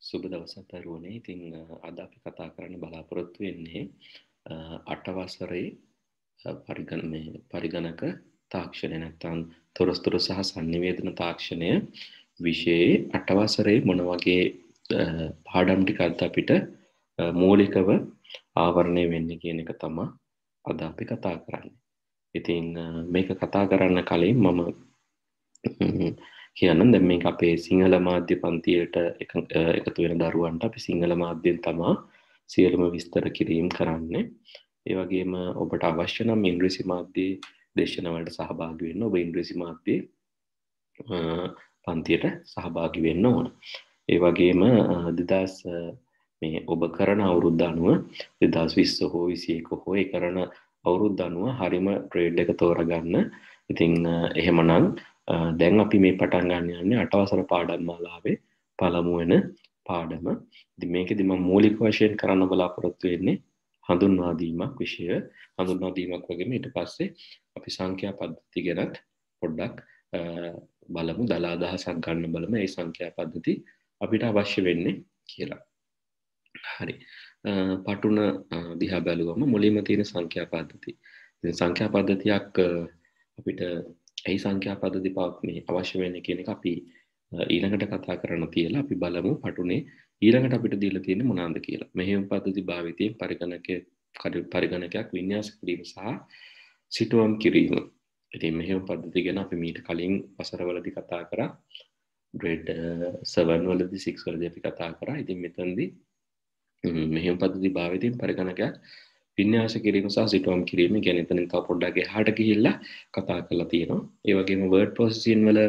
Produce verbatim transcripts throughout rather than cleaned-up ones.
සුබ දවසක් දරුවනේ. ඉතින් අද අපි කතා කරන්න බලාපොරොත්තු වෙන්නේ අට වසරේ පරිගණ මේ පරිගණක තාක්ෂණය නැත්නම් තොරතුරු සහ sannivedana තාක්ෂණය විෂයේ අට වසරේ මොන වගේ පාඩම් ටිකක්ද අපිට මූලිකව ආවරණය වෙන්නේ කියන එක තමයි අද අපි කතා කරන්නේ. ඉතින් මේක කතා කරන්න කලින් මම කියන්න දැන් මේක අපේ සිංහල මාධ්‍ය පන්තියට එකතු වෙන දරුවන්ට අපි සිංහල මාධ්‍යයෙන් තමයි සියලුම විස්තර කිරීම කරන්නේ. ඒ වගේම ඔබට අවශ්‍ය නම් ඉංග්‍රීසි මාධ්‍යයේ දේශන වලට සහභාගී වෙන්න ඔබ ඉංග්‍රීසි මාධ්‍යයේ පන්තියට සහභාගී වෙන්න ඕන. ඒ වගේම දෙදාස් මේ ඔබ කරන අවුරුද්ද අනුව දෙදාස් විස්ස හෝ විසි එක හෝ ඒ කරන අවුරුද්ද අනුව හරිම ග්‍රේඩ් එක තෝරගන්න. ඉතින් එහෙමනම් දැන් අපි මේ පටන් ගන්න යන්නේ අට වසර පාඩම් මාලාවේ පළමු වෙන පාඩම. ඉතින් මේකෙදි මම මූලික වශයෙන් කරන්න බලාපොරොත්තු වෙන්නේ හඳුන්වා දීමක් විෂය හඳුන්වා දීමක් වගේම ඊට පස්සේ අපි සංඛ්‍යා පද්ධති ගැනත් පොඩ්ඩක් බලමු. දල අදහසක් ගන්න බලමු මේ සංඛ්‍යා පද්ධති අපිට අවශ්‍ය වෙන්නේ කියලා. හරි. පටුන දිහා බැලුවම මුලින්ම තියෙන සංඛ්‍යා පද්ධති. ඉතින් සංඛ්‍යා පද්ධතියක් අපිට ඒ සංඛ්‍යා පද්ධති පාක් මේ අවශ්‍ය වෙන්නේ කියන එක අපි ඊළඟට කතා කරන්න තියලා අපි බලමු පටුනේ ඊළඟට අපිට දීලා තියෙන්නේ මොනවාද කියලා. මෙහෙයුම් පද්ධති භාවිතයෙන් පරිගණකයේ පරිගණකයක් වින්‍යාස කිරීම සහ සිටුවම් කිරීම. ඉතින් මෙහෙයුම් පද්ධතිය ගැන අපි මීට කලින් වසරවලදී කතා කරා. grade seven වලදී six වලදී අපි කතා කරා. ඉතින් මෙතනදී මෙහෙයුම් පද්ධති භාවිතයෙන් පරිගණකයක් වින්‍යාස කිරීම සහ සිටුවම් කිරීම ගැන එතනින් තව පොඩ්ඩක් එහාට ගිහිල්ලා කතා කරලා තියෙනවා. ඒ වගේම word processing වල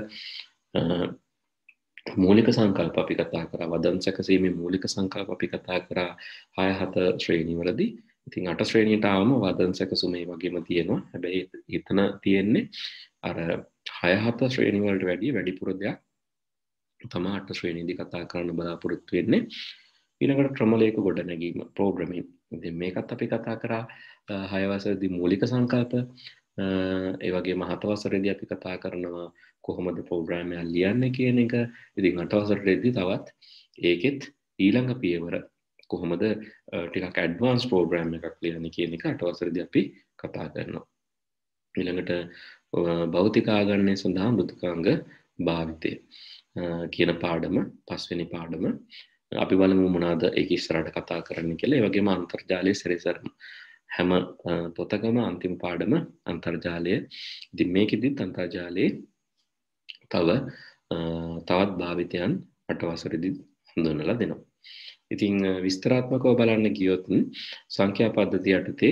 මූලික සංකල්ප අපි කතා කරා. වදන් සැකසීමේ මූලික සංකල්ප අපි කතා කරා හය හත ශ්‍රේණි වලදී. ඉතින් අට ශ්‍රේණියට ආවම වදන් සැකසුම මේ වගේම තියෙනවා. හැබැයි එතන තියෙන්නේ අර හය හත ශ්‍රේණි වලට වැඩිය වැඩිපුර දෙයක් තමයි අට ශ්‍රේණියේදී කතා කරන්න බලාපොරොත්තු වෙන්නේ. ඊළඟට ක්‍රමලේඛ ගොඩනැගීම ප්‍රෝග්‍රෑමින්. ඉතින් මේකත් අපි කතා කරා හය වසරේදී මූලික සංකල්ප. ඒ වගේම හත වසරේදී අපි කතා කරනවා කොහොමද ප්‍රෝග්‍රෑම් එක ලියන්නේ කියන එක. ඉතින් අට වසරේදී තවත් ඒකෙත් ඊළඟ පියවර කොහොමද ටිකක් ඇඩ්වාන්ස් ප්‍රෝග්‍රෑම් එකක් ලියන්නේ කියන එක අට වසරේදී අපි කතා කරනවා. ඊළඟට භෞතික ආගණනය සඳහා මෘදුකාංග භාවිතය කියන පාඩම පස්වෙනි පාඩම. අපි බලමු මොනවාද ඒක ඉස්සරහට කතා කරන්න කියලා. ඒ වගේම අන්තර්ජාලයේ සැරිසරන හැම පොතකම අන්තිම පාඩම අන්තර්ජාලය. ඉතින් මේකෙදිත් අන්තර්ජාලයේ තව තවත් භාවිතයන් අට වසරේදී හඳුන්වලා දෙනවා. ඉතින් විස්තරාත්මකව බලන්න ගියොත් සංඛ්‍යා පද්ධතිය යටතේ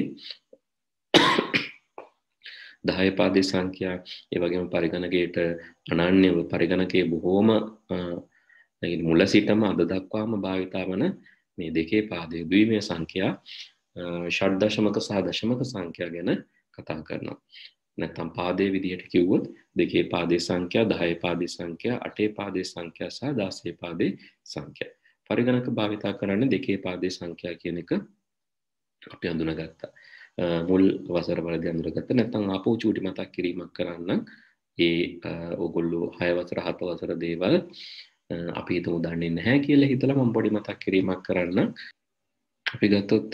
දහය පාදේ සංඛ්‍යා ඒ වගේම පරිගණකයට අනන්‍යව පරිගණකයේ බොහෝම මුල සිටම අද දක්වාම භාවිතා වන මේ දෙකේ පාදයේ ද්විමය සංඛ්‍යා ෂඩ් දශමක සහ දශමක සංඛ්‍යා ගැන කතා කරනවා. නැත්නම් පාදයේ විදිහට කිව්වොත් දෙකේ පාදේ සංඛ්‍යා, දහයේ පාදේ සංඛ්‍යා, අටේ පාදේ සංඛ්‍යා සහ දහසේ පාදේ සංඛ්‍යා. පරිගණක භාවිතා කරන්නේ දෙකේ පාදේ සංඛ්‍යා කියන එක අපි හඳුනාගත්තා. මුල් වසර වලදී හඳුනාගත්තා. නැත්නම් ආපහු චූටි මතක් කිරීමක් කරන්න ඒ ඕගොල්ලෝ හය වසර හත වසර දේවල් අපි හිතමු දන්නේ නැහැ කියලා හිතලා මම පොඩි මතක් කිරීමක් කරන්න. අපි ගත්තොත්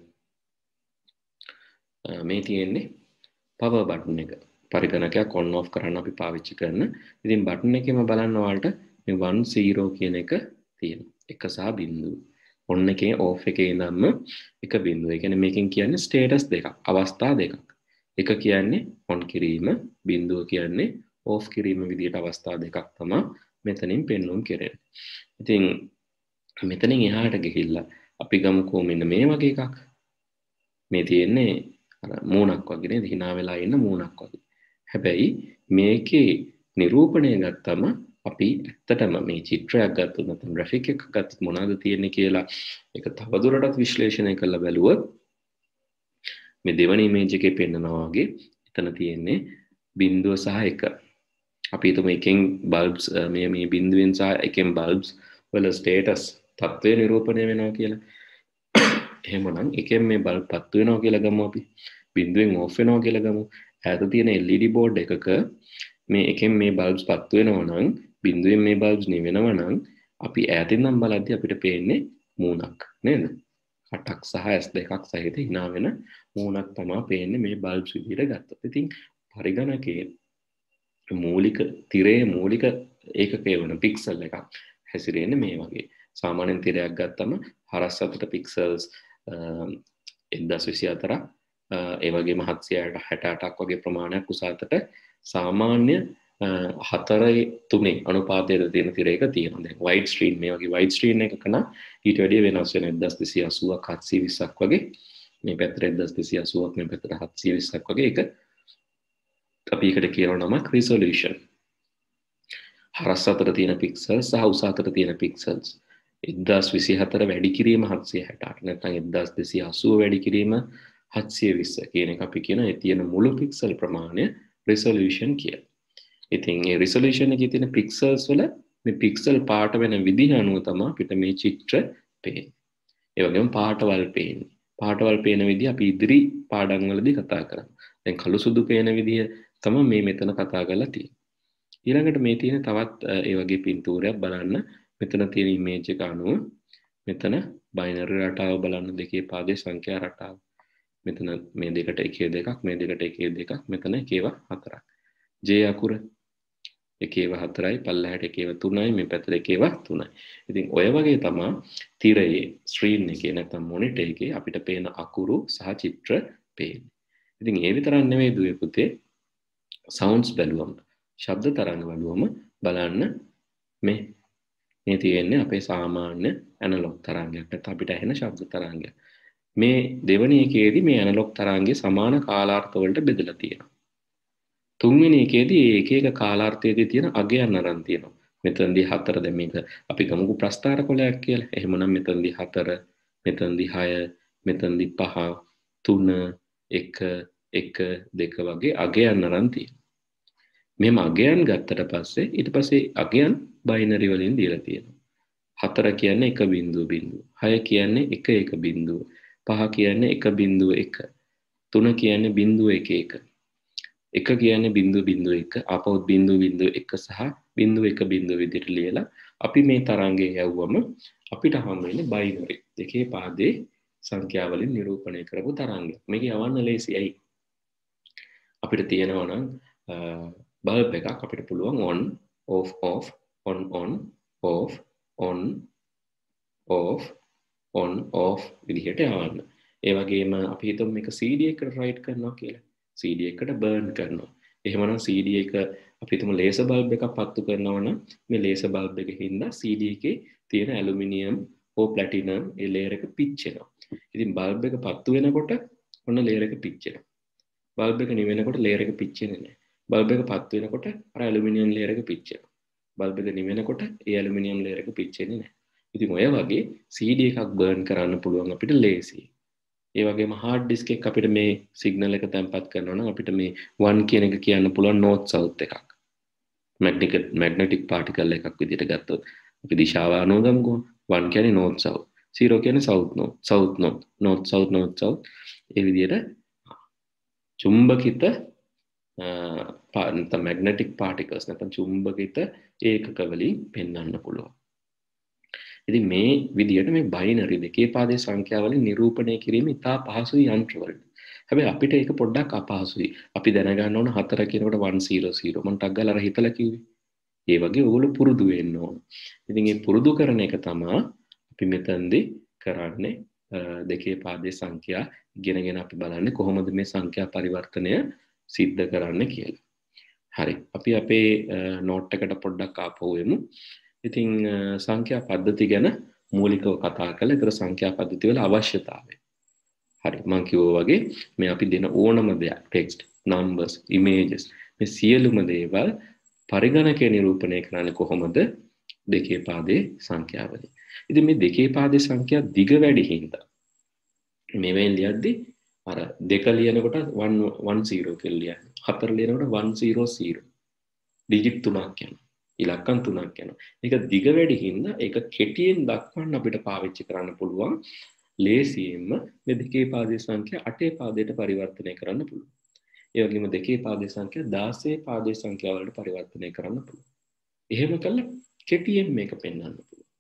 මේ තියෙන්නේ power button එක. පරිගණකයක් on off කරන්න අපි පාවිච්චි කරන. ඉතින් බටන් එකේම බලන්න ඔයාලට මේ one zero කියන එක තියෙනවා. එක සහ බිංදුව. on එකේ off එකේ ඉඳන්ම එක බිංදුව. ඒ කියන්නේ මේකෙන් කියන්නේ status දෙකක්, අවස්ථා දෙකක්. එක කියන්නේ on කිරීම, බිංදුව කියන්නේ off කිරීම විදිහට අවස්ථා දෙකක් තමයි මෙතනින් පෙන්වුම් කෙරෙන්නේ. ඉතින් මෙතනින් එහාට ගිහිල්ලා අපි ගමුකෝ මෙන්න මේ වගේ එකක්. මේ තියෙන්නේ අර මූණක් වගේ නේද? hina වෙලා ඉන්න මූණක් වගේ. හැබැයි මේකේ නිරූපණය ගත්තම අපි ඇත්තටම මේ චිත්‍රයක් ගත්තොත් නැත්නම් ග්‍රැෆික් එකක් ගත්තොත් මොනවද තියෙන්නේ කියලා ඒක තවදුරටත් විශ්ලේෂණය කරලා බැලුවොත් මේ දෙවෙනි ඉමේජ් එකේ පෙන්නනවා වගේ එතන තියෙන්නේ බිංදුව සහ එක. අපි හිතමු එකෙන් බල්බ්ස් මේ මේ බිංදුවෙන් සහ එකෙන් බල්බ්ස් වල ස්ටේටස් තත්ත්වය නිරූපණය වෙනවා කියලා. එහෙමනම් එකෙන් මේ බල්බ් පත්තු වෙනවා කියලා ගමු අපි. බිංදුවෙන් ඕෆ් වෙනවා කියලා ගමු. ඈත තියෙන L E D බෝඩ් එකක මේ එකෙන් මේ බල්බ්ස් පත්තු වෙනවා නම් බිංදුවෙන් මේ බල්බ්ස් නිවෙනවා නම් අපි ඈතින් නම් බලද්දී අපිට පේන්නේ මූණක් නේද? කටක් සහ ඇස් දෙකක් සහිත hina වෙන මූණක් තමයි පේන්නේ මේ බල්බ්ස් විදිහට ගත්තොත්. ඉතින් පරිගණකයේ මූලික තිරයේ මූලික ඒකකය වන පික්සල් එකක් හැසිරෙන්නේ මේ වගේ. සාමාන්‍යයෙන් තිරයක් ගත්තම හරස් අතට පික්සල්ස් එක්දහස් විසිහතරක් ඒ වගේම හත්සිය හැට අටක් වගේ ප්‍රමාණයක් උස අතට සාමාන්‍ය හතරයි තුනේ අනුපාතයක තියෙන තිරයක තියෙනවා. දැන් වයිඩ් ස්ක්‍රීන් මේ වගේ වයිඩ් ස්ක්‍රීන් එකක නම් ඊට වැඩිය වෙනස් වෙන එක්දහස් දෙසිය අසූවක් හත්සිය විස්සක් වගේ මේ පැත්තට එක්දහස් දෙසිය අසූවක් මේ පැත්තට හත්සිය විස්සක් වගේ එක අපි එකට කියනවා නමක් රිසොලූෂන්. හරස් අතර තියෙන පික්සල්ස් සහ උස අතර තියෙන පික්සල්ස් එක්දහස් විසිහතර වැඩි කිරීම හත්සිය හැට අට නැත්නම් එක්දහස් දෙසිය අසූව වැඩි කිරීම හත්සිය විස්ස කියන එක අපි කියන ඒ තියෙන මුළු පික්සල් ප්‍රමාණය රිසොලූෂන් කියලා. ඉතින් මේ රිසොලූෂන් එකේ තියෙන පික්සල්ස් වල මේ පික්සල් පාට වෙන විදිහ අනුව තමයි අපිට මේ චිත්‍ර පේන්නේ. ඒ වගේම පාටවල් පේන්නේ. පාටවල් පේන විදිහ අපි ඉදිරි පාඩම් වලදී කතා කරමු. දැන් කළු සුදු පේන විදිහ තමයි මේ මෙතන කතා කරලා තියෙන්නේ. ඊළඟට මේ තියෙන තවත් ඒ වගේ පින්තූරයක් බලන්න. මෙතන තියෙන ඉමේජ් එක අනුව මෙතන බයිනරි රටාව බලන්න දෙකේ පාදයේ සංඛ්‍යා රටාව. මෙතන මේ දෙකට එකේ දෙකක් මේ දෙකට එකේ දෙකක් මෙතන එකේව හතරක්. J අකුර එකේව හතරයි පල්ලහැට එකේව තුනයි මේ පැත්තට එකේව තුනයි. ඉතින් ඔය වගේ තමයි තිරයේ ස්ක්‍රීන් එකේ නැත්නම් මොනිටර් එකේ අපිට පේන අකුරු සහ චිත්‍ර පේන්නේ. ඉතින් ඒ විතරක් නෙවෙයි දුවේ පුතේ සවුන්ඩ්ස් බැලුවම ශබ්ද තරංග බැලුවම බලන්න මේ මේ තියෙන්නේ අපේ සාමාන්‍ය ඇනලොග් තරංගයක් නැත්නම් අපිට ඇහෙන ශබ්ද තරංගයක්. මේ දෙවෙනි එකේදී මේ ඇනලොග් තරංගයේ සමාන කාලාර්ථ වලට බෙදලා තියෙනවා. තුන්වෙනි එකේදී එක එක කාලාර්ථයේදී තියෙන අගයන් අරන් තියෙනවා. මෙතනදී හතර දැන් මේක අපි ගමුකු ප්‍රස්ථාර කොලයක් කියලා. එහෙමනම් මෙතනදී හතර, මෙතනදී හය, මෙතනදී පහ, තුන, එක, එක, දෙක වගේ අගයන් අරන් තියෙනවා. මෙහෙම අගයන් ගත්තට පස්සේ ඊට පස්සේ අගයන් බයිනරි වලින් දීලා තියෙනවා. හතර කියන්නේ එක බිංදුව බිංදුව, හය කියන්නේ එක එක බිංදුව, පහ කියන්නේ එක බිංදුව එක, තුන කියන්නේ බිංදුව එක එක, එක කියන්නේ බිංදුව බිංදුව එක, ආපහු බිංදුව බිංදුව එක සහ බිංදුව එක බිංදුව විදිහට ලියලා අපි මේ තරංගය යවුවම අපිට හම් වෙන්නේ බයිනරි දෙකේ පාදේ සංඛ්‍යා වලින් නිරූපණය කරපු තරංගයක්. මේක යවන්න ලේසියි. අපිට තියෙනවා නම් බල්බ් එකක් අපිට පුළුවන් on off off on on off on off on off විදිහට යවන්න. ඒ වගේම අපි හිතමු මේක C D එකකට රයිට් කරනවා කියලා. C D එකකට බර්න් කරනවා. එහෙමනම් C D එක අපි හිතමු ලේසර් බල්බ් එකක් පත්තු කරනවා නම් මේ ලේසර් බල්බ් එකේ හින්දා C D එකේ තියෙන ඇලුමිනියම් හෝ ප්ලැටිනම් ඒ ලේයර් එක පිච්චෙනවා. ඉතින් බල්බ් එක පත්තු වෙනකොට ඔන්න ලේයර් එක පිච්චෙනවා. බල්බ් එක නිවෙනකොට ලේයර් එක පිච්චෙන්නේ නැහැ. බල්බ් එක පත්තු වෙනකොට අර ඇලුමිනියම් ලේයර් එක පිච්චෙනවා. බල්බ් එක නිවෙනකොට ඒ ඇලුමිනියම් ලේයර් එක පිච්චෙන්නේ නැහැ. ඉතින් ඔය වගේ C D එකක් බර්න් කරන්න පුළුවන් අපිට ලේසියි. ඒ වගේම hard disk එක අපිට මේ signal එක තැම්පත් කරනවා නම් අපිට මේ one කියන එක කියන්න පුළුවන් north south එකක්. magnetic magnetic particle එකක් විදිහට ගත්තොත් අපි දිශාව අනුව ගමුකෝ. one කියන්නේ north south, zero කියන්නේ south north, south north, north south north south. ඒ විදිහට චුම්බකිත නැත්නම් magnetic particles නැත්නම් චුම්බකිත ඒකක වලින් පෙන්වන්න පුළුවන්. ඉතින් මේ විදිහට මේ බයිනරි දෙකේ පාදයේ සංඛ්‍යා වලින් නිරූපණය කිරීම ඉතා පහසුයි යන්ත්‍රවලට. හැබැයි අපිට ඒක පොඩ්ඩක් අපහසුයි. අපි දැනගන්න ඕන හතර කියනකොට one zero zero මම ටක් ගාලා අර හිතලා කිව්වේ. ඒ වගේ ඕගොල්ලෝ පුරුදු වෙන්න ඕන. ඉතින් මේ පුරුදු කරන එක තමයි අපි මෙතනදී කරන්නේ දෙකේ පාදයේ සංඛ්‍යා ඉගෙනගෙන අපි බලන්නේ කොහොමද මේ සංඛ්‍යා පරිවර්තනය සිද්ධ කරන්නේ කියලා. හරි. අපි අපේ නෝට් එකට පොඩ්ඩක් ආපහු එමු. ඉතින් සංඛ්‍යා පද්ධති ගැන මූලිකව කතා කළා. ඒතර සංඛ්‍යා පද්ධති වල අවශ්‍යතාවය. හරි. මම කිව්වා වගේ මේ අපි දෙන ඕනම දෙයක් text, numbers, images මේ සියලුම දේවල් පරිගණකයේ නිරූපණය කරන්නේ කොහොමද? දෙකේ පාදයේ සංඛ්‍යා වලින්. ඉතින් මේ දෙකේ පාදයේ සංඛ්‍යා දිග වැඩි හින්දා මේවෙන් ලියද්දි අර දෙක ලියනකොට one one zero කියලා ලියන්නේ. හතර ලියනකොට one zero zero. ඩිජිට් තුනක් යනවා. ඉලක්කම් තුනක් යනවා. ඒක දිග වැඩි හින්දා ඒක කෙටියෙන් දක්වන්න අපිට පාවිච්චි කරන්න පුළුවන්. ලේසියෙන්ම මේ දෙකේ පාදයේ සංඛ්‍යා අටේ පාදයට පරිවර්තනය කරන්න පුළුවන්. ඒ වගේම දෙකේ පාදයේ සංඛ්‍යා දාසයේ පාදයේ සංඛ්‍යා වලට පරිවර්තනය කරන්න පුළුවන්. එහෙම කළා කෙටියෙන් මේක පෙන්වන්න පුළුවන්.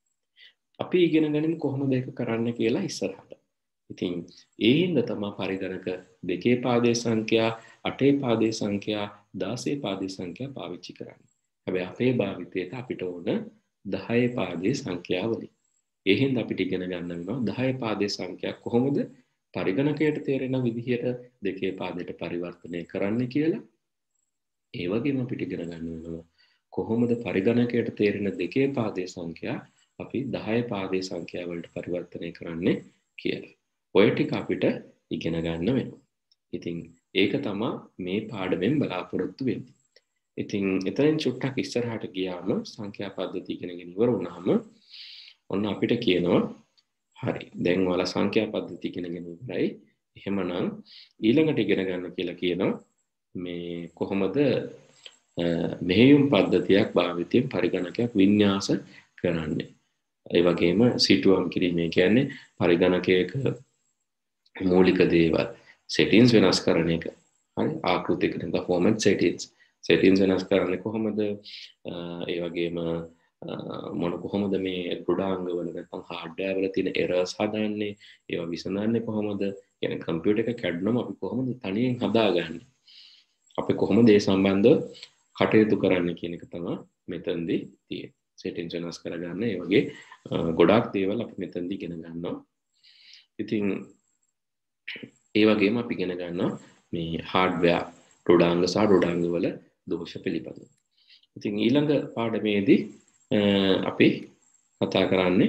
අපි ඉගෙන ගනිමු කොහොමද ඒක කරන්න කියලා ඉස්සරහට. ඉතින් ඒ හින්දා තමයි පරිගණක දෙකේ පාදේ සංඛ්‍යා, අටේ පාදේ සංඛ්‍යා, දාසේ පාදේ සංඛ්‍යා පාවිච්චි කරන්නේ. හැබැයි අපේ භාවිතයට අපිට ඕන දහයේ පාදේ සංඛ්‍යාවලින්. ඒ හින්දා අපිට ඉගෙන ගන්න වෙනවා දහයේ පාදේ සංඛ්‍යා කොහොමද පරිගණකයට තේරෙන විදිහට දෙකේ පාදයට පරිවර්තනය කරන්න කියලා. ඒ වගේම අපිට ඉගෙන ගන්න වෙනවා කොහොමද පරිගණකයට තේරෙන දෙකේ පාදේ සංඛ්‍යා අපි දහයේ පාදේ සංඛ්‍යා වලට පරිවර්තනය කරන්නේ කියලා. ඔය ටික අපිට ඉගෙන ගන්න වෙනවා. ඉතින් ඒක තමයි මේ පාඩමෙන් බලාපොරොත්තු වෙන්නේ. ඉතින් එතනින් චුට්ටක් ඉස්සරහට ගියාම සංඛ්‍යා පද්ධති ඉගෙනගෙන ඉවර වුණාම ඔන්න අපිට කියනවා හරි දැන් ඔයාලා සංඛ්‍යා පද්ධති ඉගෙනගෙන ඉවරයි. එහෙමනම් ඊළඟට ඉගෙන ගන්න කියලා කියනවා මේ කොහොමද මෙහෙයුම් පද්ධතියක් භාවිතයෙන් පරිගණකයක් වින්‍යාස කරන්නේ. ඒ වගේම සිටුවම් කිරීම කියන්නේ පරිගණකයක මූලික දේවල් settings වෙනස් කරන එක. හරි ආකෘතික නැත්නම් format settings settings වෙනස් කරන්නේ කොහොමද? ඒ වගේම මොන කොහොමද මේ ගොඩාංග වල නැත්නම් hardware වල තියෙන errors හදන්නේ? ඒවා විසඳන්නේ කොහොමද? කියන්නේ computer එක කැඩුනම අපි කොහොමද තනියෙන් හදාගන්නේ? අපි කොහොමද ඒ සම්බන්ධව කටයුතු කරන්න කියන එක තමයි මෙතනදී තියෙන්නේ. settings වෙනස් කරගන්න ඒ වගේ ගොඩාක් දේවල් අපි මෙතනදී ඉගෙන ගන්නවා. ඉතින් ඒ වගේම අපි ඉගෙන ගන්නවා මේ hardware රොඩාංග සහ රොඩාංග වල දෝෂ පිළිබඳව. ඉතින් ඊළඟ පාඩමේදී අපි කතා කරන්නේ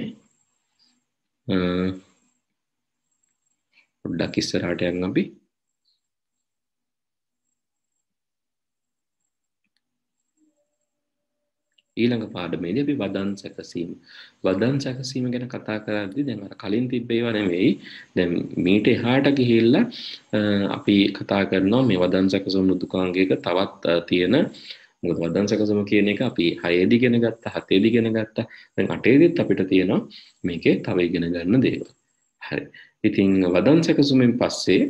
පොඩ්ඩක් ඉස්සරහට යන්න අපි ඊළඟ පාඩමේදී අපි වදන් සැකසීම වදන් සැකසීම ගැන කතා කරද්දී දැන් අර කලින් තිබ්බ ඒවා නෙවෙයි දැන් මීට එහාට ගිහිල්ලා අපි කතා කරනවා මේ වදන් සැකසීම මෘදුකාංගයක තවත් තියෙන මොකද වදන් සැකසීම කියන එක අපි හයේදී ඉගෙන ගත්තා හතේදී ඉගෙන ගත්තා දැන් අටේදීත් අපිට තියෙනවා මේකේ තව ඉගෙන ගන්න දේවල්. හරි. ඉතින් වදන් සැකසීමෙන් පස්සේ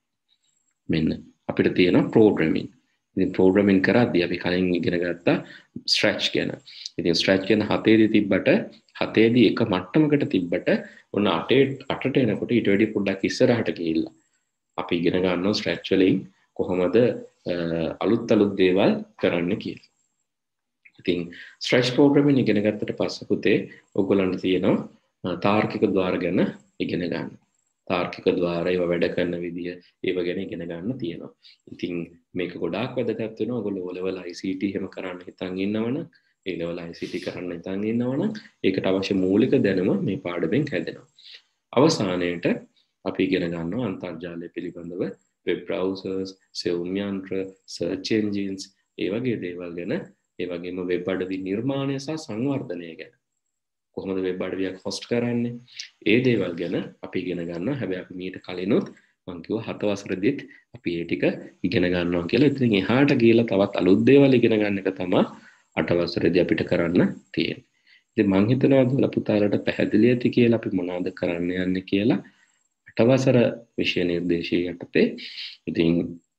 මෙන්න අපිට තියෙනවා ප්‍රෝග්‍රෑමින්. ඉතින් ප්‍රෝග්‍රෑමින් කරද්දී අපි කලින් ඉගෙන ගත්තා ස්ට්‍රැච් ගැන. ඉතින් ස්ට්‍රැච් ගැන හතේදී තිබ්බට හතේදී එක මට්ටමකට තිබ්බට ඔන්න අටේ අටට එනකොට ඊට වැඩි පොඩ්ඩක් ඉස්සරහට ගිහිල්ලා අපි ඉගෙන ගන්නවා ස්ට්‍රැච් වලින් කොහොමද අලුත් අලුත් දේවල් කරන්න කියලා. ඉතින් ස්ට්‍රැච් ප්‍රෝග්‍රෑමින් ඉගෙන ගත්තට පස්සේ පුතේ ඔයගොල්ලන්ට තියෙනවා තාර්කික ద్వාර ගැන ඉගෙන ගන්න. තාර්කික ద్వාර ඒවා වැඩ කරන විදිය ඒව ගැන ඉගෙන ගන්න තියෙනවා. ඉතින් මේක ගොඩාක් වැදගත් වෙනවා ඔයගොල්ලෝ O level I C T එහෙම කරන්න හිතන් ඉන්නවනම් A level I C T කරන්න හිතන් ඉන්නවනම් ඒකට අවශ්‍ය මූලික දැනුම මේ පාඩමෙන් හැදෙනවා. අවසානයේට අපි ඉගෙන ගන්නවා අන්තර්ජාලය පිළිබඳව web browsers, සෙවුම් යන්ත්‍ර, search engines ඒ වගේ දේවල් ගැන ඒ වගේම වෙබ් අඩවි නිර්මාණය සහ සංවර්ධනය ගැන කොහොමද වෙබ් අඩවියක් හොස්ට් කරන්නේ ඒ දේවල් ගැන අපි ඉගෙන ගන්නවා. හැබැයි අපි මීට කලිනුත් මම කිව්වා හත වසරෙදිත් අපි ඒ ටික ඉගෙන ගන්නවා කියලා. ඉතින් එහාට ගිහලා තවත් අලුත් දේවල් ඉගෙන ගන්න එක තමයි අට වසරේදී අපිට කරන්න තියෙන්නේ. ඉතින් මම හිතනවා දුල පුතාලට පැහැදිලි ඇති කියලා අපි මොනවද කරන්න යන්නේ කියලා අට වසර විෂය නිර්දේශය යටතේ. ඉතින්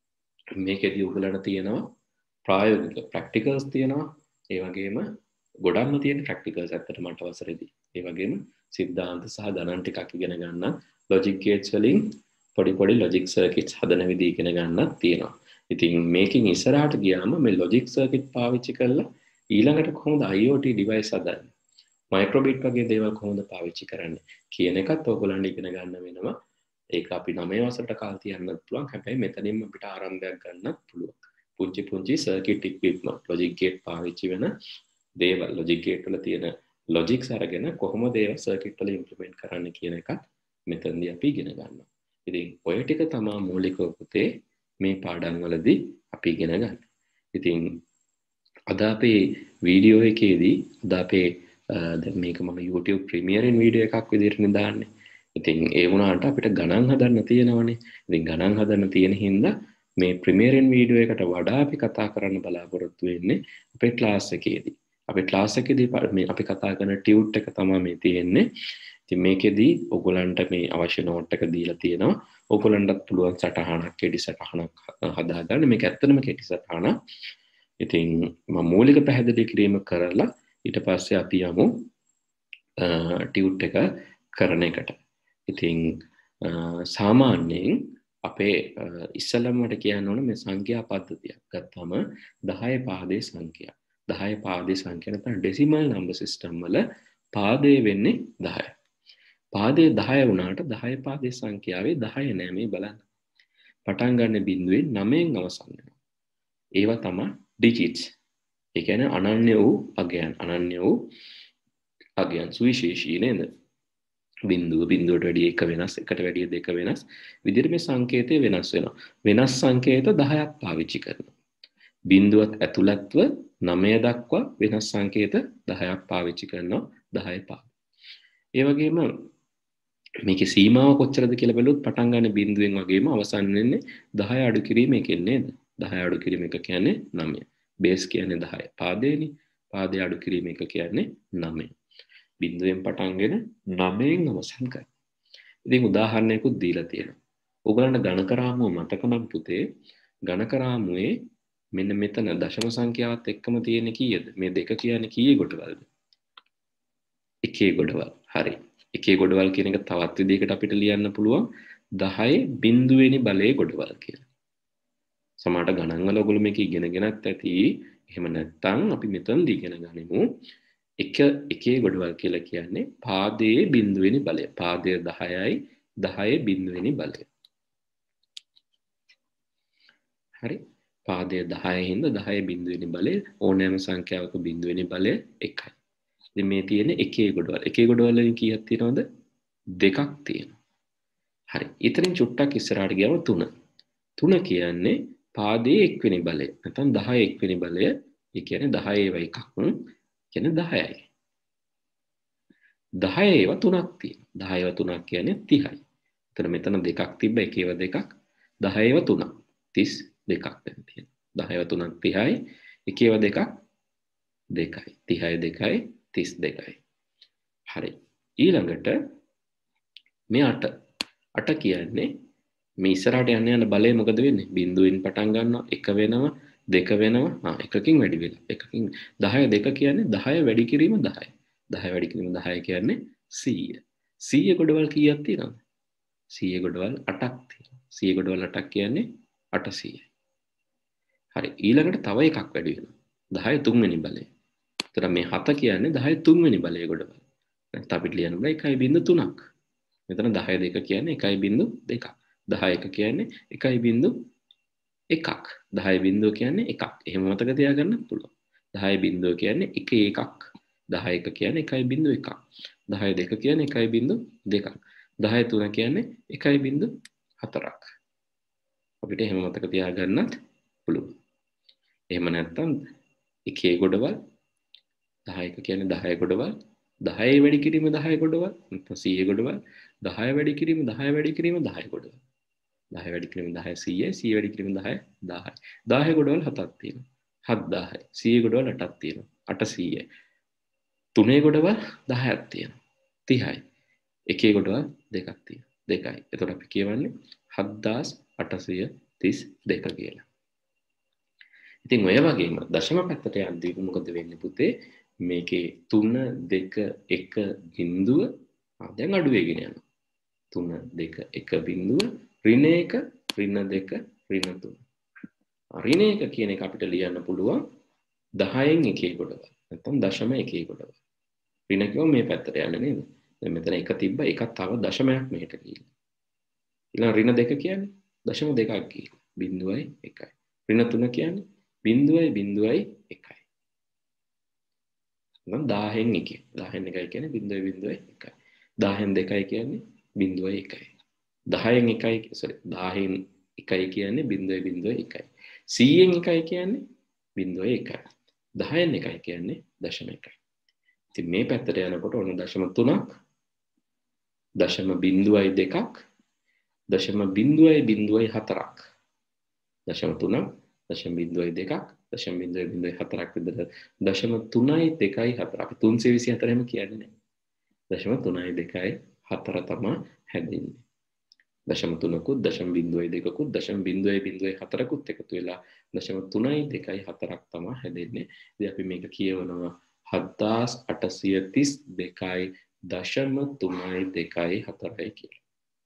මේකෙදී ඔයගලට තියෙනවා ප්‍රායෝගික ප්‍රැක්ටිකල්ස් තියෙනවා. ඒ වගේම ගොඩක්ම තියෙන ප්‍රැක්ටිකල්ස් ඇත්තටම අට වසරේදී. ඒ වගේම සිද්ධාන්ත සහ ගණන් ටිකක් ඉගෙන ගන්න ලොජික් ගේට්ස් වලින් පොඩි පොඩි ලොජික් සර්කිට්ස් හදන විදිහ ඉගෙන ගන්නත් තියෙනවා. ඉතින් මේකෙන් ඉස්සරහට ගියාම මේ ලොජික් සර්කිට් පාවිච්චි කරලා ඊළඟට කොහොමද I O T device හදන්නේ? මයික්‍රෝබිට් වගේ දේවල් කොහොමද පාවිච්චි කරන්නේ කියන එකත් ඔයගොල්ලන්ට ඉගෙන ගන්න වෙනවා. ඒක අපි නවය වසරට කාල තියන්නත් පුළුවන්. හැබැයි මෙතනින්ම අපිට ආරම්භයක් ගන්නත් පුළුවන්. පුංචි පුංචි සර්කිට් ඉක්විප්මන්ට් ලොජික් ගේට් පාවිච්චි වෙන දේවල් ලොජික් ගේට් වල තියෙන ලොජික්ස් අරගෙන කොහොමද ඒවා සර්කිට් වල ඉම්ප්ලිමන්ට් කරන්න කියන එකත් මෙතනදී අපි ඉගෙන ගන්නවා. ඉතින් ඔය ටික තමයි මූලිකව පුතේ මේ පාඩම් වලදී අපි ඉගෙන ගන්න. ඉතින් අද අපේ වීඩියෝ එකේදී අද අපේ දැන් මේක මම YouTube Premiere වීඩියෝ එකක් විදිහට දාන්නේ. ඉතින් ඒ වුණාට අපිට ගණන් හදන්න තියෙනවනේ. ඉතින් ගණන් හදන්න තියෙන හින්දා මේ Premiere වීඩියෝ එකට වඩා අපි කතා කරන්න බලාපොරොත්තු වෙන්නේ අපේ ක්ලාස් එකේදී. අපේ ක්ලාස් එකේදී මේ අපි කතා කරන ටියුට් එක තමයි මේ තියෙන්නේ. ඉතින් මේකෙදී ඔයගොල්ලන්ට මේ අවශ්‍ය නෝට් එක දීලා තියෙනවා. ඔයගොල්ලන්ටත් පුළුවන් සටහනක් කෙටි සටහනක් හදාගන්න. මේක ඇත්තටම කෙටි සටහනක්. ඉතින් මම මූලික පැහැදිලි කිරීම කරලා ඊට පස්සේ අපි යමු ටියුට් එක කරන එකට. ඉතින් සාමාන්‍යයෙන් අපේ ඉස්සලම මට කියන්න ඕන මේ සංඛ්‍යා පද්ධතියක් ගත්තාම දහය පාදේ සංඛ්‍යා. දහය පාදේ සංඛ්‍යා නැත්නම් ඩෙසිමල් නම්බර් සිස්ටම් වල පාදේ වෙන්නේ දහය. පාදේ දහය වුණාට දහය පාදේ සංඛ්‍යාවේ දහය නෑ මේ බලන්න. පටන් ගන්න බිඳුවේ නවයෙන් අවසන් වෙනවා. ඒවා තමයි ඩිජිට්ස්. ඒ කියන්නේ අනන්‍ය වූ අගයන්. අනන්‍ය වූ අගයන් සුවිශේෂී නේද? බිඳුව බිඳුවට වැඩිය එක වෙනස්, එකට වැඩිය දෙක වෙනස්. විදිහට මේ සංකේතය වෙනස් වෙනවා. වෙනස් සංකේත දහයක් පාවිච්චි කරනවා. බිඳුවත් ඇතුළත්ව නවය දක්වා වෙනස් සංකේත දහයක් පාවිච්චි කරනවා. දහය පාද. ඒ වගේම මේකේ සීමාව කොච්චරද කියලා බැලුවොත් පටන් ගන්න බිඳුවෙන් වගේම අවසන් වෙන්නේ දහය අඩු කිරීම එකෙන් නේද? දහය අඩු කිරීම එක කියන්නේ නවය. බේස් කියන්නේ දහය. පාදේනේ. පාදේ අඩු කිරීම එක කියන්නේ නවය. බිඳුවෙන් පටන්ගෙන නවයෙන් අවසන් කරනවා. ඉතින් උදාහරණයකුත් දීලා තියෙනවා. ඔයගලන්ට ගණක රාමුව මතක නම් පුතේ ගණක රාමුවේ මෙන්න මෙතන දශම සංඛ්‍යාවත් එක්කම තියෙන කීයද? මේ දෙක කියන්නේ කීයේ ගොඩවල්ද? එකේ ගොඩවල්. හරි. එකේ ගොඩවල් කියන එක තවත් විදිහකට අපිට ලියන්න පුළුවන් දහය බිඳුවෙනි බලයේ ගොඩවල් කියලා. සමහරට ගණන් වල ඔයගොල්ලෝ මේක ඉගෙනගෙනත් ඇති. එහෙම නැත්නම් අපි මෙතනදී ඉගෙන ගනිමු. එක එකේ ගොඩවල් කියලා කියන්නේ පාදයේ බිඳුවෙනි බලය. පාදය දහයයි දහය බිඳුවෙනි බලය. හරි. පාදය දහය හින්දා දහය බිඳුවෙනි බලය ඕනෑම සංඛ්‍යාවක බිඳුවෙනි බලය එකයි. ඉතින් මේ තියෙන එකේ ගොඩවල්. එකේ ගොඩවල් වලින් කීයක් තියෙනවද? දෙකක් තියෙනවා. හරි. ඊතරින් චුට්ටක් ඉස්සරහට ගියම තුන. තුන කියන්නේ පාදයේ එක්වෙනි බලය. නැත්නම් දහය එක්වෙනි බලය. ඒ කියන්නේ දහය ඒවා එකක්. කියන්නේ දහයයි. දහය ඒවා තුනක් තියෙනවා. දහය ඒවා තුනක් කියන්නේ තිහයි. එතන මෙතන දෙකක් තිබ්බ එකේව දෙකක්. දහය ඒවා තුනක්. තිස් දෙකක් දැන් තියෙනවා. දහය ඒවා තුනක් තිහයි. එකේව දෙකක් දෙකයි. තිහයි දෙකයි තිස් දෙකයි. හරි. ඊළඟට මේ අට. අට කියන්නේ මේ ඉස්සරහට යන්න යන බලය මොකද වෙන්නේ? බිඳුවෙන් පටන් ගන්නවා එක වෙනවා දෙක වෙනවා ආ එකකින් වැඩි වෙලා එකකින් දහය දෙක කියන්නේ දහය වැඩි කිරීම දහය. දහය වැඩි කිරීම දහය කියන්නේ සීය. සීය ගොඩවල් කීයක් තියෙනවද? සීය ගොඩවල් අටක් තියෙනවා. සීය ගොඩවල් අටක් කියන්නේ අටසීයයි. හරි. ඊළඟට තව එකක් වැඩි වෙනවා. දහය තුන්වෙනි බලය. එතන මේ හත කියන්නේ දහය තුන්වෙනි බලයේ ගොඩවල්. නැත්නම් අපිට ලියන්න බෑ එකයි බිංදුව තුනක්. මෙතන දහය දෙක කියන්නේ එකයි බිංදුව දෙකක්. දහය එක කියන්නේ එකයි බිංදුව එකක්. දහය බිංදුව කියන්නේ එකක්. එහෙම මතක තියාගන්න පුළුවන්. දහය බිංදුව කියන්නේ එක එකක්. දහය එක කියන්නේ එකයි බිංදුව එකක්. දහය දෙක කියන්නේ එකයි බිංදුව දෙකක්. දහය තුන කියන්නේ එකයි බිංදුව හතරක්. අපිට එහෙම මතක තියාගන්නත් පුළුවන්. එහෙම නැත්නම් එකේ ගොඩවල් දහය එක කියන්නේ දහය ගොඩවල් දහය වැඩි කිරීම දහය ගොඩවල් නැත්නම් සීය ගොඩවල් දහය වැඩි කිරීම දහය වැඩි කිරීම දහය ගොඩවල් දහය වැඩි කිරීම දහය සීයයි සීය වැඩි කිරීම දහය දහයයි දහය ගොඩවල් හතක් තියෙනවා හත් දහයයි සීය ගොඩවල් අටක් තියෙනවා අට සීයයි තුනේ ගොඩවල් දහයක් තියෙනවා තිහයි එකේ ගොඩවල් දෙකක් තියෙනවා දෙකයි එතකොට අපි කියවන්නේ හත්දාස් අටසිය තිස් දෙක කියලා. ඉතින් ඔය වගේම දශම පැත්තට යද්දී මොකද වෙන්නේ පුතේ? මේකේ තුන දෙක එක බිංදුව දැන් අඩු වෙගෙන යනවා. තුන දෙක එක බිංදුව ඍණ එක ඍණ දෙක ඍණ තුන. ඍණ එක කියන එක අපිට ලියන්න පුළුවන් දහයෙන් එකේ ගොඩවල්. නැත්නම් දශම එකේ ගොඩවල්. ඍණ කිව්ව මේ පැත්තට යන්නේ නේද? දැන් මෙතන එක තිබ්බ එකක් තව දශමයක් මෙහෙට ගිහිල්ලා. ඊළඟ ඍණ දෙක කියන්නේ දශම දෙකක් ගිහිල්ලා. බිංදුවයි එකයි. ඍණ තුන කියන්නේ බිංදුවයි බිංදුවයි එකයි. නම් දහයෙන් එකයි. දහයෙන් එකයි කියන්නේ බිංදුවයි බිංදුවයි එකයි. දහයෙන් දෙකයි කියන්නේ බිංදුවයි එකයි. දහයෙන් එකයි sorry දහයෙන් එකයි කියන්නේ බිංදුවයි බිංදුවයි එකයි. සීයෙන් එකයි කියන්නේ බිංදුවයි එකයි. දහයෙන් එකයි කියන්නේ දශම එකයි. ඉතින් මේ පැත්තට යනකොට ඔන්න දශම තුනක් දශම බිංදුවයි දෙකක් දශම බිංදුවයි බිංදුවයි හතරක්. දශම තුනක් දශම බිංදුවයි දෙකක් දශම බිංදුවයි බිංදුවයි හතරක් විතර දශම තුනයි දෙකයි හතර අපි තුන්සිය විසි හතරම කියන්නේ නැහැ. දශම තුනයි දෙකයි හතර තමයි හැදෙන්නේ. දශම තුනකුත් දශම බිංදුවයි දෙකකුත් දශම බිංදුවයි බිංදුවයි හතරකුත් එකතු වෙලා දශම තුනයි දෙකයි හතරක් තමයි හැදෙන්නේ. ඉතින් අපි මේක කියවනවා හත්දාස් අටසිය තිස් දෙකයි දශම තුනයි දෙකයි හතරයි කියලා.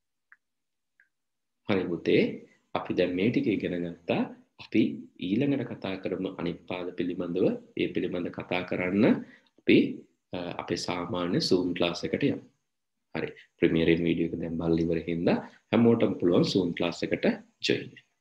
හරි පුතේ, අපි දැන් මේ ටික ඉගෙන ගත්තා. අපි ඊළඟට කතා කරමු අනිත් පාඩ පිළිබඳව. ඒ පිළිබඳ කතා කරන්න අපි අපේ සාමාන්‍ය Zoom class එකට යමු. හරි. ප්‍රීමියරින් වීඩියෝ එක දැන් බලලා ඉවර හින්දා හැමෝටම පුළුවන් Zoom class එකට join වෙන්න.